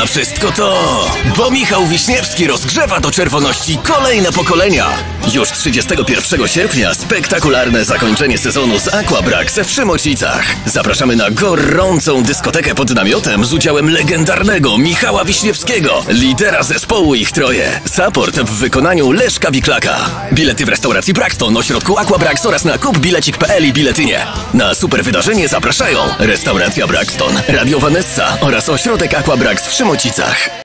wszystko to? Bo Michał Wiśniewski rozgrzewa do czerwoności kolejne pokolenia. Już 31 sierpnia spektakularne zakończenie sezonu z Aquabrax w Szymocicach. Zapraszamy na gorącą dyskotekę pod namiotem z udziałem legendarnego Michała Wiśniewskiego, lidera zespołu Ich Troje. Support w wykonaniu Leszka Wiklaka. Bilety w restauracji Braxton, ośrodku Aquabrax oraz na kupbilecik.pl i Biletynie. Na super wydarzenie zapraszają Restauracja Braxton, Radio Vanessa oraz ośrodek Aquabrax w Szymocicach.